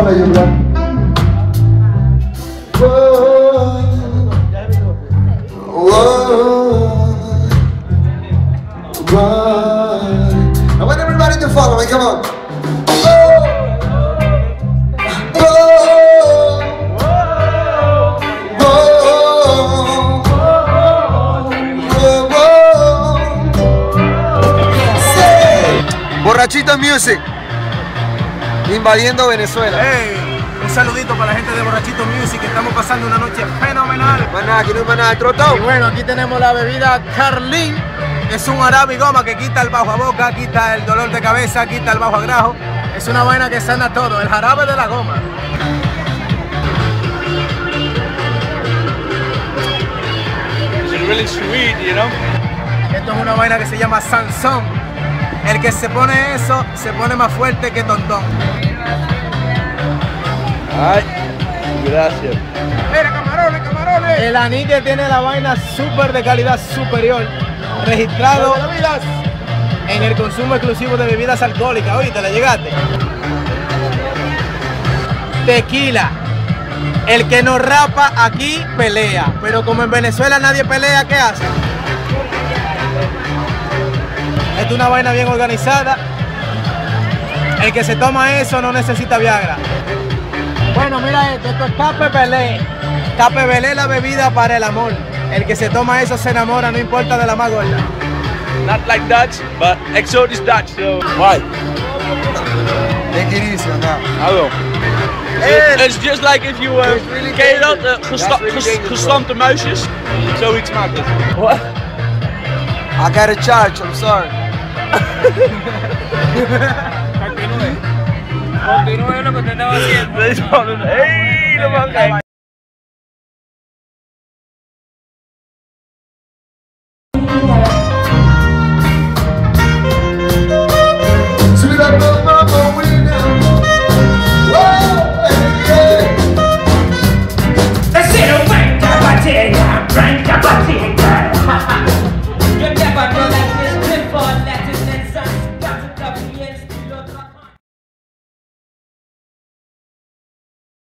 para ellos, bro. I want everybody to follow me, come on. Borrachito Music, invadiendo Venezuela. Hey, un saludito para la gente de Borrachito Music, estamos pasando una noche fenomenal. Maná, aquí no hay maná de trotón. Y bueno, aquí tenemos la bebida Carlin. Es un árabe y goma que quita el bajo a boca, quita el dolor de cabeza, quita el bajo a grajo. Es una vaina que sana todo, el jarabe de la goma. It's really sweet, you know? Esto es una vaina que se llama Sansón. El que se pone eso, se pone más fuerte que tontón. Ay, gracias. Mira, camarones, camarones. El anillo tiene la vaina súper de calidad superior, registrado en el consumo exclusivo de bebidas alcohólicas. Oíste, ¿le llegaste? Tequila. El que nos rapa aquí pelea, pero como en Venezuela nadie pelea, ¿qué hace? Esta es una vaina bien organizada. El que se toma eso no necesita Viagra. Bueno, mira esto es Cape Belé. Cape Belé es la bebida para el amor. El que se toma eso se enamora, no importa de la más gorda. Not like Dutch, but exotic Dutch, so... Why? Take it easy on that. Hallo. It's just like if you... ken je dat? Gestampte muisjes? Zoiets maakt het. What? I got a charge, I'm sorry. Continúe lo que usted estaba haciendo. Dit is gewoon een hele belangrijke...